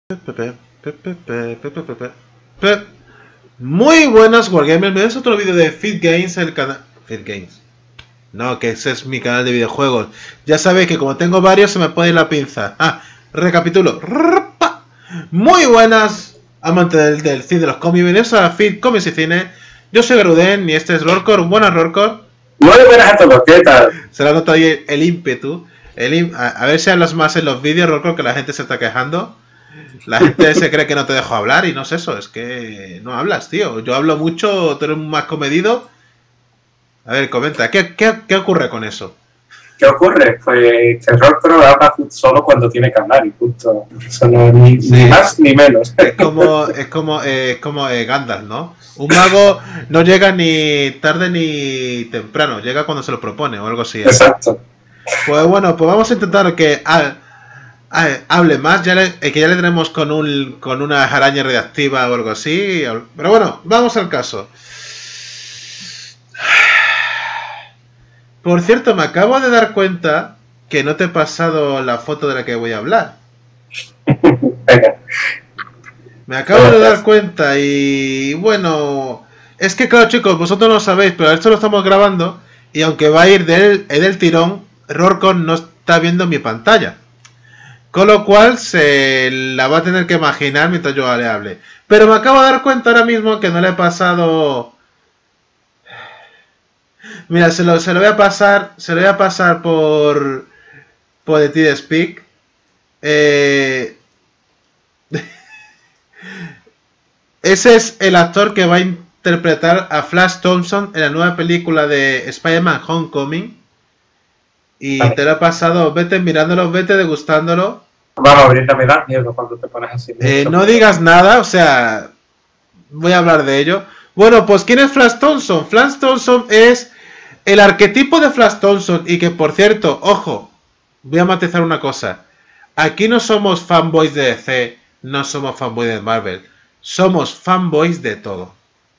Muy buenas Wargamers, bienvenidos a otro vídeo de Fit Games, el canal... Fit Games. No, que ese es mi canal de videojuegos. Ya sabéis que como tengo varios se me puede ir la pinza. Recapitulo. Muy buenas, amantes del cine de los cómics, bienvenidos a Fit Comics y Cine. Yo soy Garuden y este es Rorcor. Buenas, Rorcor. Muy buenas a todos, ¿qué tal? Se le ha notado ahí el ímpetu. A ver si hablas más en los vídeos, Rorcor, que la gente se está quejando. La gente se cree que no te dejo hablar y no es eso, es que no hablas, tío. Yo hablo mucho, tú eres más comedido. A ver, comenta, ¿qué ocurre con eso? ¿Qué ocurre? Pues que Rorcor habla solo cuando tiene que hablar y punto. Eso no es ni más ni menos. Es como Gandalf, ¿no? Un mago no llega ni tarde ni temprano, llega cuando se lo propone o algo así. Exacto. Pues bueno, pues vamos a intentar que hable más, que ya le tenemos con una araña radiactiva o algo así. Pero bueno, vamos al caso. Por cierto, me acabo de dar cuenta que no te he pasado la foto de la que voy a hablar. Venga. Me acabo de dar cuenta y bueno, es que claro chicos, vosotros no lo sabéis, pero esto lo estamos grabando y aunque va a ir del tirón, Rorcor no está viendo mi pantalla. Con lo cual se la va a tener que imaginar mientras yo le hable. Pero me acabo de dar cuenta ahora mismo que no le he pasado... Mira, se lo voy a pasar por The TeamSpeak. Ese es el actor que va a interpretar a Flash Thompson en la nueva película de Spider-Man Homecoming. Y te lo he pasado, vete mirándolo, vete degustándolo. Vamos, ahorita me da miedo cuando te pones así. No digas nada, o sea, voy a hablar de ello. Bueno, pues ¿quién es Flash Thompson? Flash Thompson es el arquetipo de Flash Thompson y que, por cierto, ojo, voy a matizar una cosa. Aquí no somos fanboys de DC, no somos fanboys de Marvel, somos fanboys de todo.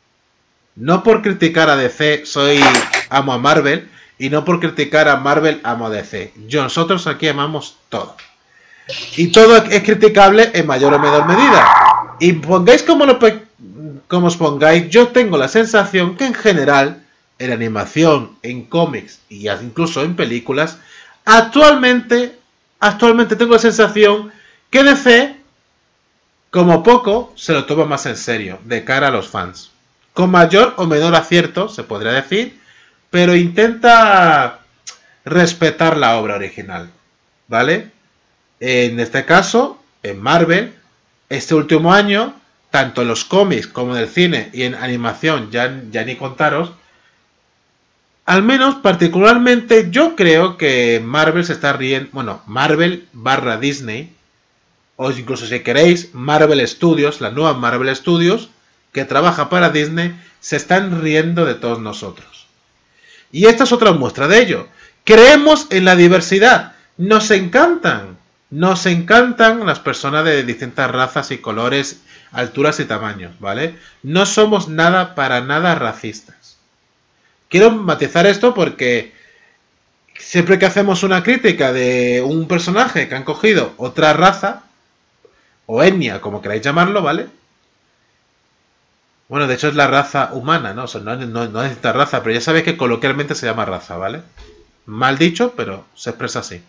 No por criticar a DC amo a Marvel y no por criticar a Marvel amo a DC. Nosotros aquí amamos todo. Y todo es criticable en mayor o menor medida. Y pongáis como os pongáis, yo tengo la sensación que en general, en animación, en cómics y incluso en películas, actualmente tengo la sensación que DC, como poco, se lo toma más en serio, de cara a los fans. Con mayor o menor acierto, se podría decir, pero intenta respetar la obra original, ¿vale? En este caso, en Marvel, este último año, tanto en los cómics como en el cine y en animación, ya ni contaros, al menos particularmente yo creo que Marvel se está riendo, bueno, Marvel / Disney, o incluso si queréis, Marvel Studios, la nueva Marvel Studios, que trabaja para Disney, se están riendo de todos nosotros. Y esta es otra muestra de ello. Creemos en la diversidad, nos encantan las personas de distintas razas y colores, alturas y tamaños, ¿vale? No somos para nada racistas. Quiero matizar esto porque siempre que hacemos una crítica de un personaje que han cogido otra raza, o etnia, como queráis llamarlo, ¿vale? Bueno, de hecho es la raza humana, ¿no? O sea, no es esta raza, pero ya sabéis que coloquialmente se llama raza, ¿vale? Mal dicho, pero se expresa así.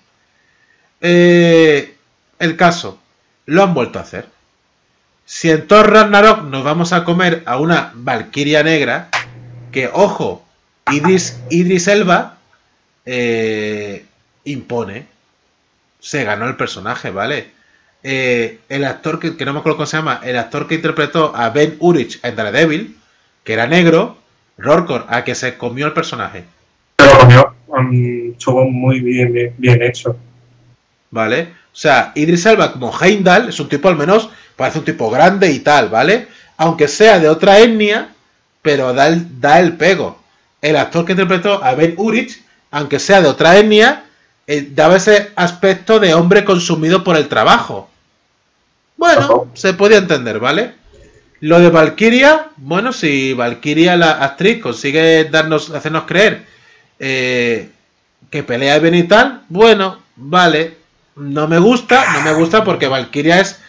El caso, lo han vuelto a hacer. Si en Thor Ragnarok nos vamos a comer a una Valquiria negra, que ojo, Idris Elba impone, se ganó el personaje, ¿vale? El actor que no me acuerdo cómo se llama, el actor que interpretó a Ben Urich en Daredevil, que era negro, Rorcor, a que se comió el personaje. Se lo comió, estuvo muy bien hecho. ¿Vale? O sea, Idris Elba como Heimdall es un tipo, al menos parece un tipo grande y tal, ¿vale? Aunque sea de otra etnia, pero da el pego. El actor que interpretó a Ben Urich, aunque sea de otra etnia, daba ese aspecto de hombre consumido por el trabajo. Bueno, se podía entender, ¿vale? Lo de Valkyria, bueno, si Valkyria, la actriz, consigue hacernos creer que pelea bien y tal, bueno, vale. No me gusta porque Valkyria es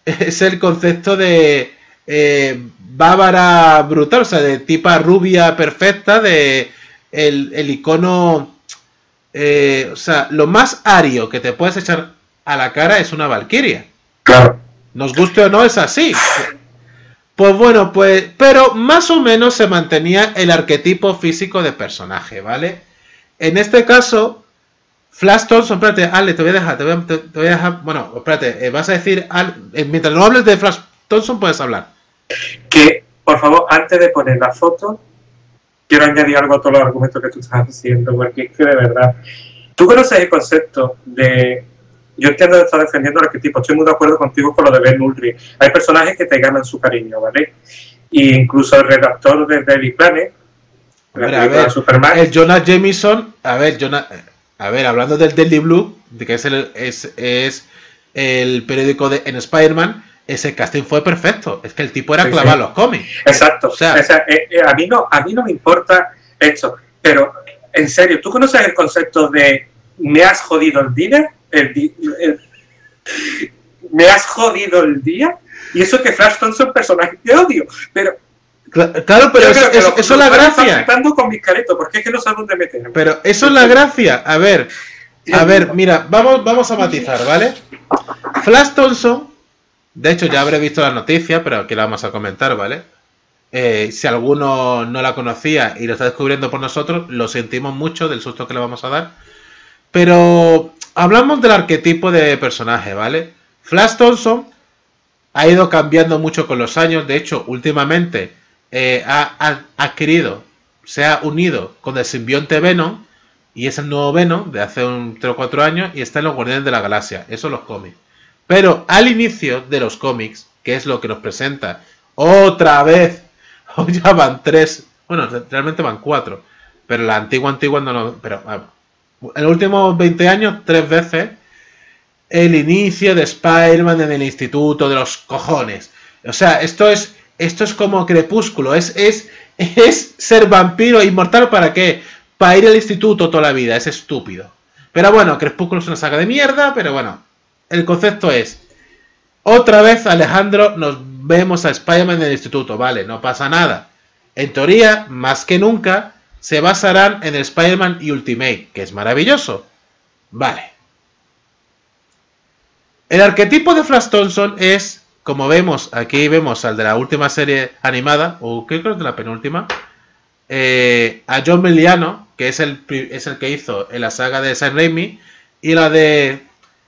es el concepto de bávara brutal, o sea, de tipa rubia perfecta, de el icono, o sea, lo más ario que te puedes echar a la cara es una valquiria. Claro. Nos guste o no, es así. Pues bueno, pues, pero más o menos se mantenía el arquetipo físico de personaje, ¿vale? En este caso, Flash Thompson, espérate, Ale, te voy a dejar, te voy a dejar, bueno, espérate, vas a decir, mientras no hables de Flash Thompson puedes hablar. Que, por favor, antes de poner la foto, quiero añadir algo a todos los argumentos que tú estás diciendo, porque es que de verdad, tú conoces el concepto de... Yo entiendo que estás defendiendo el arquetipo, estoy muy de acuerdo contigo con lo de Ben Ulrich. Hay personajes que te ganan su cariño, ¿vale? Y incluso el redactor de Daily Planet, a ver, Superman, el Jonah Jameson, a ver, hablando del Daily Blue, de que es el periódico en Spider-Man, ese casting fue perfecto. Es que el tipo era clavado los cómics. Exacto. O sea, a mí no me importa esto, pero en serio, ¿tú conoces el concepto de me has jodido el día? Me has jodido el día. Y eso que Flash Thompson es un personaje que odio, pero claro, pero eso es la gracia. Con mis caretos, porque es que no sé dónde meterme. Pero eso es la gracia. A ver, mira, vamos a matizar, ¿vale? Flash Thompson, de hecho ya habré visto la noticia, pero aquí la vamos a comentar, ¿vale? Si alguno no la conocía y lo está descubriendo por nosotros, lo sentimos mucho del susto que le vamos a dar. Pero hablamos del arquetipo de personaje, ¿vale? Flash Thompson ha ido cambiando mucho con los años. De hecho, últimamente ha adquirido, se ha unido con el simbionte Venom, y es el nuevo Venom de hace 3 o 4 años, y está en los Guardianes de la Galaxia. Eso en los cómics. Pero al inicio de los cómics, que es lo que nos presenta otra vez, hoy ya van 3, bueno, realmente van 4, pero la antigua no, pero en los últimos 20 años 3 veces el inicio de Spider-Man en el instituto de los cojones. O sea, esto es como Crepúsculo, es ser vampiro e inmortal. ¿Para qué? Para ir al instituto toda la vida, es estúpido. Pero bueno, Crepúsculo es una saga de mierda, pero bueno, el concepto es, otra vez Alejandro, nos vemos a Spider-Man en el instituto, vale, no pasa nada. En teoría, más que nunca, se basarán en el Spider-Man Ultimate, que es maravilloso. Vale. El arquetipo de Flash Thompson es, como vemos, aquí vemos al de la última serie animada, o creo que es de la penúltima, a John Miliano, que es el que hizo en la saga de Sam Raimi, y la de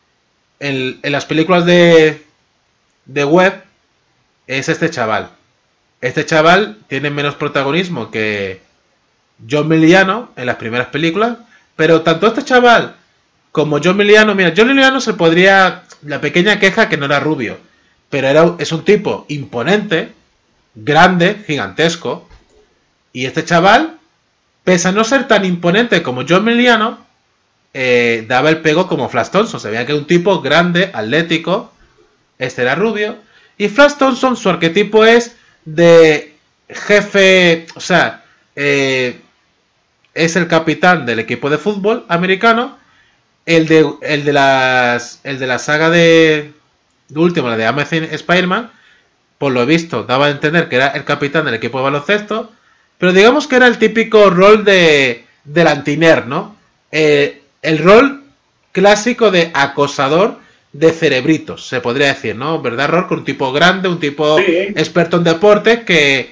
en las películas de Web, es este chaval. Este chaval tiene menos protagonismo que John Miliano en las primeras películas, pero tanto este chaval como John Miliano, mira, John Miliano se podría, la pequeña queja que no era rubio, pero es un tipo imponente, grande, gigantesco, y este chaval, pese a no ser tan imponente como John Miliano, daba el pego como Flash Thompson. Se veía que era un tipo grande, atlético, este era rubio, y Flash Thompson, su arquetipo es de jefe, o sea, es el capitán del equipo de fútbol americano. El de la saga de último, la de Amazing Spider-Man, por lo visto, daba a entender que era el capitán del equipo de baloncesto, pero digamos que era el típico rol del anti-nerd, ¿no? El rol clásico de acosador de cerebritos, se podría decir, ¿no? ¿Verdad, Rol? Con un tipo grande, un tipo experto en deportes que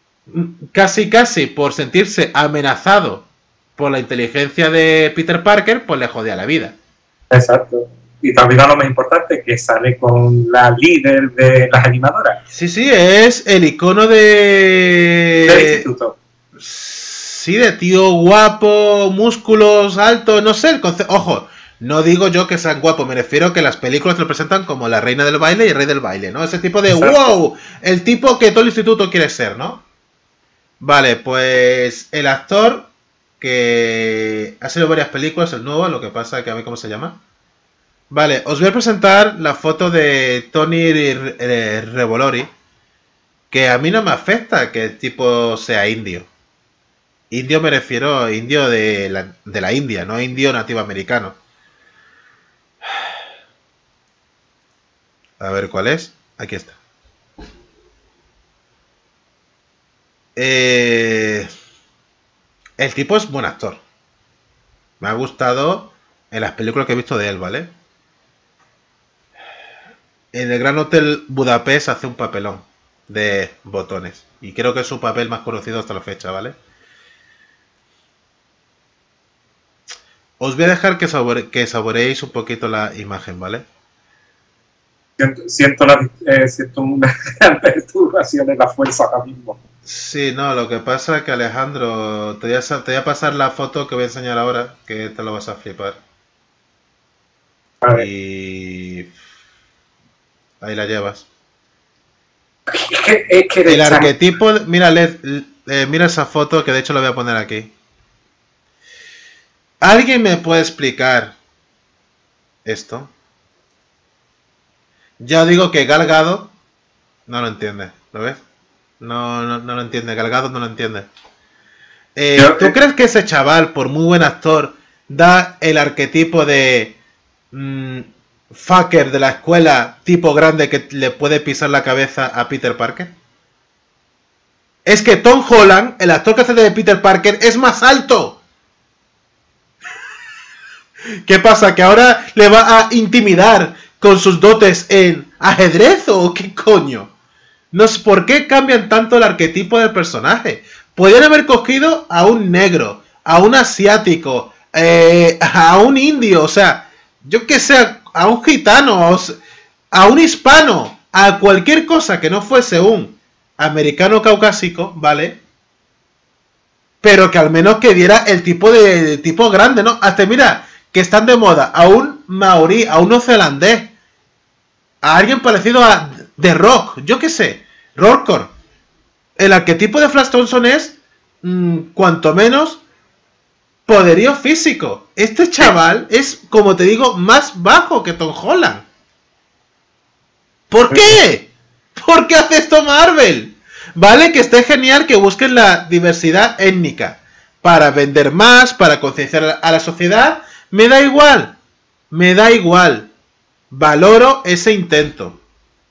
casi por sentirse amenazado por la inteligencia de Peter Parker, pues le jodía la vida. Exacto. Y también lo más importante, que sale con la líder de las animadoras. Sí, es el icono del instituto. Sí, de tío guapo, músculos, alto, no sé, el concepto. Ojo, no digo yo que sean guapos, me refiero a que las películas lo presentan como la reina del baile y el rey del baile, ¿no? Ese tipo de wow, el tipo que todo el instituto quiere ser, ¿no? Vale, pues el actor que ha sido varias películas, el nuevo, lo que pasa que a ver cómo se llama. Vale, os voy a presentar la foto de Tony Revolori, que a mí no me afecta que el tipo sea indio. Indio me refiero a indio de la India, no indio nativo americano. A ver cuál es. Aquí está. El tipo es buen actor. Me ha gustado en las películas que he visto de él, ¿vale? En el Gran Hotel Budapest hace un papelón de botones. Y creo que es su papel más conocido hasta la fecha, ¿vale? Os voy a dejar que saboreéis un poquito la imagen, ¿vale? Siento una perturbación en la fuerza ahora mismo. Sí, no, lo que pasa es que Alejandro, te voy a pasar la foto que voy a enseñar ahora, que te lo vas a flipar. A ver. Y ahí la llevas. Es que El arquetipo, mira, mira esa foto que de hecho la voy a poner aquí. ¿Alguien me puede explicar esto? Ya digo que Gal Gadot no lo entiende, ¿lo ves? No lo entiende, Gal Gadot no lo entiende. ¿Tú crees que ese chaval, por muy buen actor, da el arquetipo de fucker de la escuela, tipo grande que le puede pisar la cabeza a Peter Parker? Es que Tom Holland, el actor que hace de Peter Parker, es más alto. ¿Qué pasa? ¿Que ahora le va a intimidar con sus dotes en ajedrez o qué coño? No sé por qué cambian tanto el arquetipo del personaje. Podrían haber cogido a un negro, a un asiático, a un indio, o sea, yo que sé, a un gitano, a un hispano, a cualquier cosa que no fuese un americano caucásico, ¿vale? Pero que al menos que diera el tipo de tipo grande, ¿no? Hasta mira, que están de moda, a un maorí, a un neozelandés, a alguien parecido a The Rock, yo qué sé, Rockcore. El arquetipo de Flash Thompson es, cuanto menos, poderío físico. Este chaval es, como te digo, más bajo que Tom Holland. ¿Por qué? ¿Por qué hace esto Marvel? Vale, que esté genial que busquen la diversidad étnica para vender más, para concienciar a la sociedad. Me da igual. Me da igual. Valoro ese intento.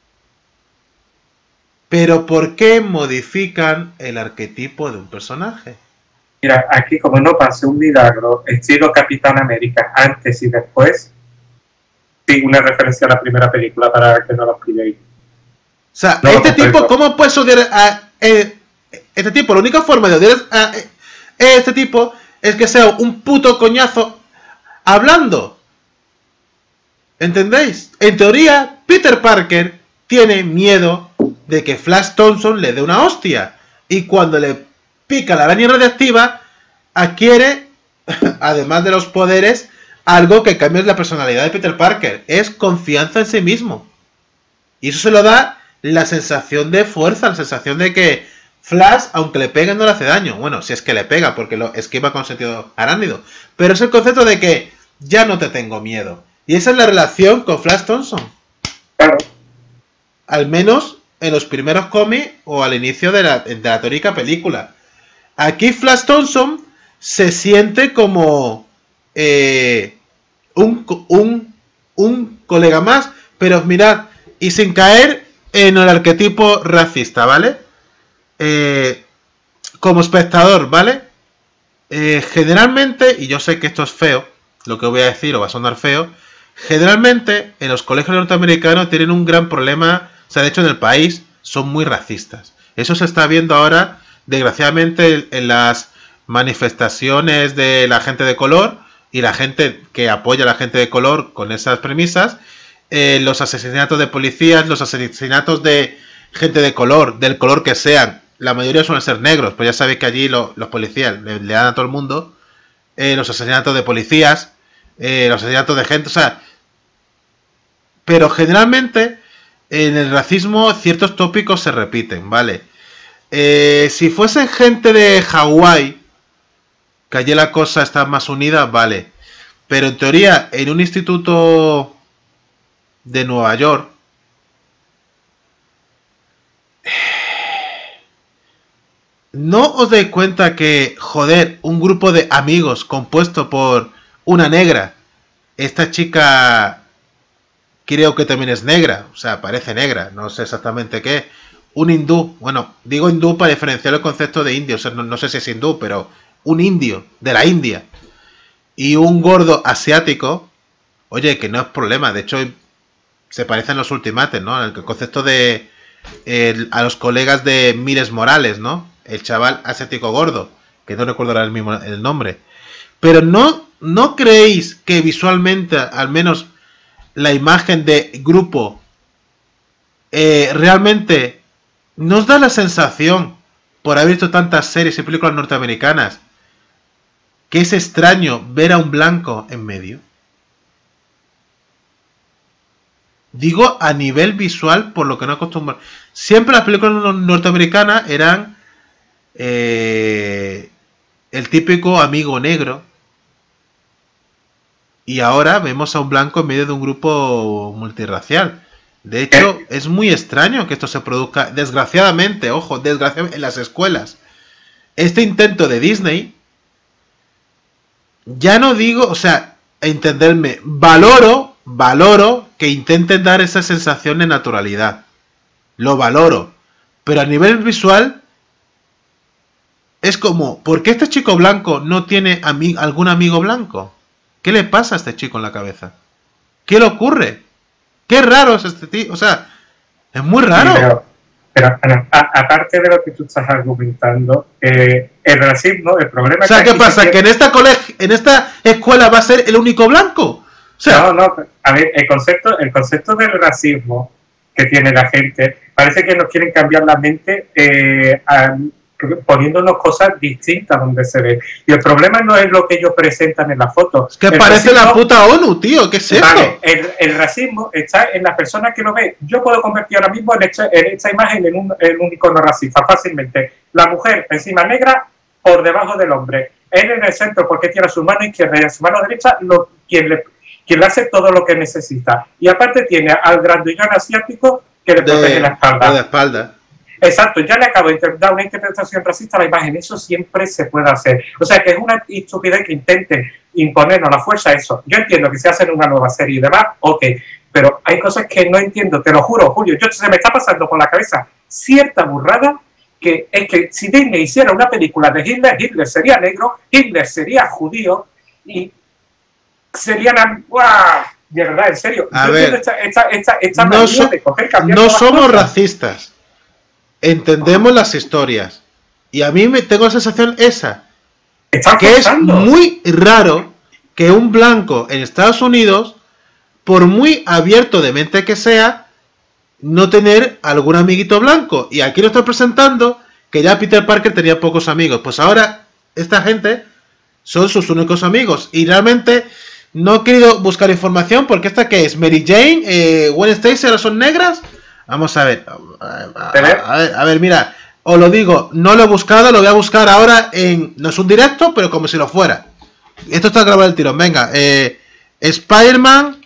Pero ¿por qué modifican el arquetipo de un personaje? Mira, aquí como no pase un milagro, estilo Capitán América, antes y después, sí, una referencia a la primera película para que no lo pilléis. O sea, no, este tipo, ¿cómo puedes odiar a este tipo? La única forma de odiar a este tipo es que sea un puto coñazo hablando. ¿Entendéis? En teoría, Peter Parker tiene miedo de que Flash Thompson le dé una hostia. Y cuando le pica la araña radiactiva, adquiere, además de los poderes, algo que cambia la personalidad de Peter Parker. Es confianza en sí mismo. Y eso se lo da la sensación de fuerza, la sensación de que Flash, aunque le peguen, no le hace daño. Bueno, si es que le pega, porque lo esquiva con sentido arácnido. Pero es el concepto de que ya no te tengo miedo. Y esa es la relación con Flash Thompson. Claro. Al menos en los primeros cómics o al inicio de la teórica película. Aquí Flash Thompson se siente como un colega más, pero mirad, y sin caer en el arquetipo racista, ¿vale? Como espectador, ¿vale? Generalmente, y yo sé que esto es feo, lo que voy a decir o va a sonar feo, generalmente en los colegios norteamericanos tienen un gran problema, o sea, de hecho en el país son muy racistas. Eso se está viendo ahora, desgraciadamente, en las manifestaciones de la gente de color y la gente que apoya a la gente de color con esas premisas, los asesinatos de policías, los asesinatos de gente de color, del color que sean. La mayoría suelen ser negros, pues ya sabéis que allí los policías le dan a todo el mundo. Los asesinatos de policías, los asesinatos de gente, o sea... Pero generalmente en el racismo ciertos tópicos se repiten, ¿vale? Si fuesen gente de Hawái, que allí la cosa está más unida, vale. Pero en teoría, en un instituto de Nueva York, ¿no os dais cuenta que, joder, un grupo de amigos compuesto por una negra, esta chica creo que también es negra, o sea, parece negra, no sé exactamente qué. Un hindú, bueno, digo hindú para diferenciar el concepto de indio, o sea, no sé si es hindú, pero un indio, de la India, y un gordo asiático, oye, que no es problema, de hecho se parecen los ultimates, ¿no? El concepto de a los colegas de Miles Morales, ¿no? El chaval asiático gordo, que no recuerdo ahora el nombre. Pero no creéis que visualmente, al menos la imagen de grupo, realmente nos da la sensación, por haber visto tantas series y películas norteamericanas, que es extraño ver a un blanco en medio? Digo a nivel visual, por lo que no acostumbro. Siempre las películas norteamericanas eran el típico amigo negro. Y ahora vemos a un blanco en medio de un grupo multirracial. De hecho, es muy extraño que esto se produzca, desgraciadamente, ojo, desgraciadamente, en las escuelas. Este intento de Disney, ya no digo, o sea, entenderme, valoro que intenten dar esa sensación de naturalidad. Lo valoro. Pero a nivel visual, es como, ¿por qué este chico blanco no tiene algún amigo blanco? ¿Qué le pasa a este chico en la cabeza? ¿Qué le ocurre? Qué raro es este tío. O sea, es muy raro. Pero aparte de lo que tú estás argumentando, el racismo, el problema... O sea, ¿qué pasa? ¿Que en esta escuela va a ser el único blanco? O sea, no, a ver, el concepto del racismo que tiene la gente, parece que nos quieren cambiar la mente poniéndonos cosas distintas donde se ve. Y el problema no es lo que ellos presentan en la foto. Es que parece la puta ONU, tío. ¿Qué es esto? Vale, el racismo está en la persona que lo ve. Yo puedo convertir ahora mismo en esta imagen en un icono racista fácilmente. La mujer encima negra por debajo del hombre. Él en el centro porque tiene a su mano izquierda y a su mano derecha quien le hace todo lo que necesita. Y aparte tiene al grandullón asiático que le protege la espalda. De espalda. Exacto, ya le acabo de dar una interpretación racista a la imagen, eso siempre se puede hacer. O sea que es una estupidez que intenten imponernos la fuerza eso. Yo entiendo que se hacen una nueva serie y demás, ok, pero hay cosas que no entiendo, te lo juro, Julio, se me está pasando por la cabeza cierta burrada que es que si Disney hiciera una película de Hitler sería negro, Hitler sería judío y serían... ¡Guau! De verdad, en serio. A ver, esta manía de coger, no somos racistas. Entendemos las historias. Y a mí me tengo la sensación esa. Que es muy raro que un blanco en Estados Unidos, por muy abierto de mente que sea, no tener algún amiguito blanco. Y aquí lo estoy presentando que ya Peter Parker tenía pocos amigos. Pues ahora esta gente son sus únicos amigos. Y realmente no he querido buscar información porque esta que es Mary Jane, Gwen Stacy, ahora son negras. Vamos a ver. A ver, mira. Os lo digo, no lo he buscado, lo voy a buscar ahora en... No es un directo, pero como si lo fuera. Esto está grabado el tirón. Venga, Spider-Man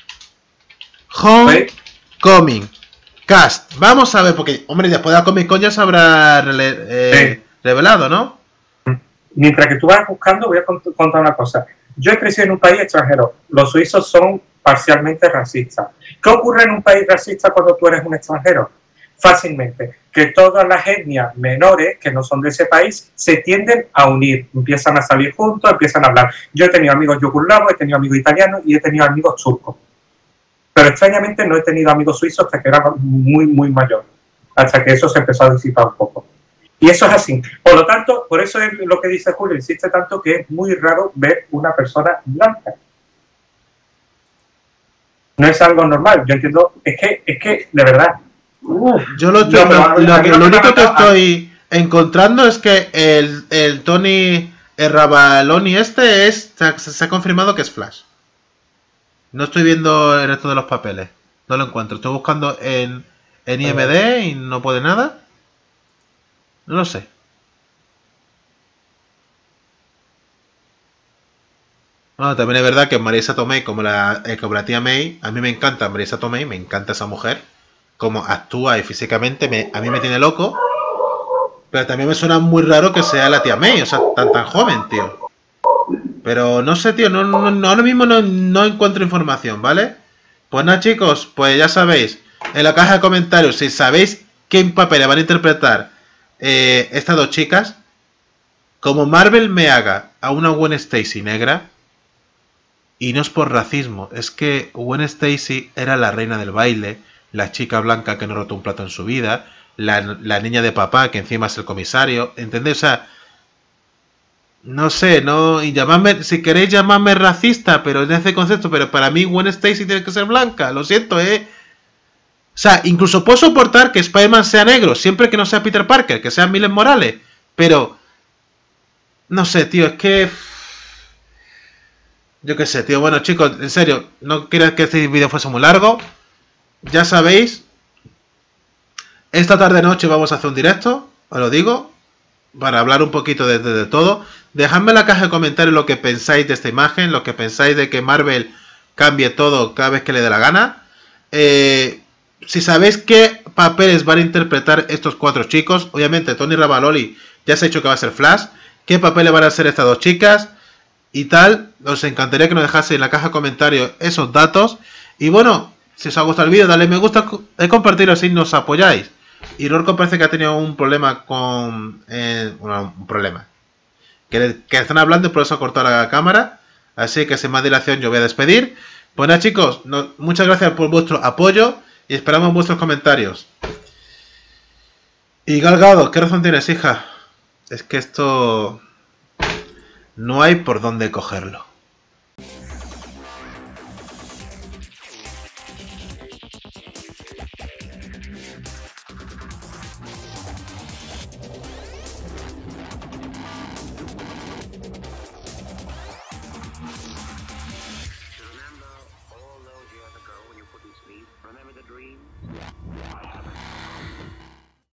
Homecoming Cast. Vamos a ver, porque, hombre, después de la Comic Con ya se habrá revelado, ¿no? Mientras que tú vas buscando, voy a contar una cosa. Yo he crecido en un país extranjero. Los suizos son parcialmente racistas. ¿Qué ocurre en un país racista cuando tú eres un extranjero? Fácilmente, que todas las etnias menores que no son de ese país se tienden a unir, empiezan a salir juntos, empiezan a hablar. Yo he tenido amigos yugoslavos, he tenido amigos italianos y he tenido amigos turcos. Pero extrañamente no he tenido amigos suizos hasta que era muy, muy mayor, hasta que eso se empezó a disipar un poco. Y eso es así. Por lo tanto, por eso es lo que dice Julio, insiste tanto que es muy raro ver una persona blanca. No es algo normal. Yo entiendo, es que de verdad. Yo lo único que estoy encontrando es que el Tony Ravaloni se ha confirmado que es Flash. No estoy viendo el resto de los papeles. No lo encuentro. Estoy buscando en IMD y no puede nada. No lo sé. Bueno, también es verdad que Marisa Tomei, como la tía May, a mí me encanta Marisa Tomei, me encanta esa mujer. Como actúa y físicamente a mí me tiene loco. Pero también me suena muy raro que sea la tía May, o sea, tan joven, tío. Pero no sé, tío, ahora mismo no encuentro información, ¿vale? Pues nada, chicos, pues ya sabéis, en la caja de comentarios, si sabéis qué papel van a interpretar estas dos chicas, como Marvel me haga a una Gwen Stacy negra, y no es por racismo, es que Gwen Stacy era la reina del baile, la chica blanca que no rotó un plato en su vida, la niña de papá que encima es el comisario, ¿entendéis? O sea, no sé, no, y llamadme, si queréis llamarme racista, pero en ese concepto, pero para mí Gwen Stacy tiene que ser blanca, lo siento, O sea, incluso puedo soportar que Spider-Man sea negro, siempre que no sea Peter Parker, que sea Miles Morales, pero, no sé, tío, es que... Yo qué sé, tío, bueno, chicos, en serio, no quería que este vídeo fuese muy largo, ya sabéis, esta tarde-noche vamos a hacer un directo, os lo digo, para hablar un poquito de todo. Dejadme en la caja de comentarios lo que pensáis de esta imagen, lo que pensáis de que Marvel cambie todo cada vez que le dé la gana. Si sabéis qué papeles van a interpretar estos cuatro chicos, obviamente Tony Ravaloli ya se ha dicho que va a ser Flash, qué papeles van a ser estas dos chicas y tal, os encantaría que nos dejaseis en la caja de comentarios esos datos. Y bueno, si os ha gustado el vídeo, dale me gusta, compartirlo si nos apoyáis. Y Rorco parece que ha tenido un problema con... un problema. Que están hablando y por eso ha cortado la cámara. Así que sin más dilación yo voy a despedir. Pues nada, chicos, muchas gracias por vuestro apoyo y esperamos vuestros comentarios. Y Gal Gadot, ¿qué razón tienes, hija? Es que esto... no hay por dónde cogerlo. Remember all those years ago when you couldn't sleep? Remember the dreams?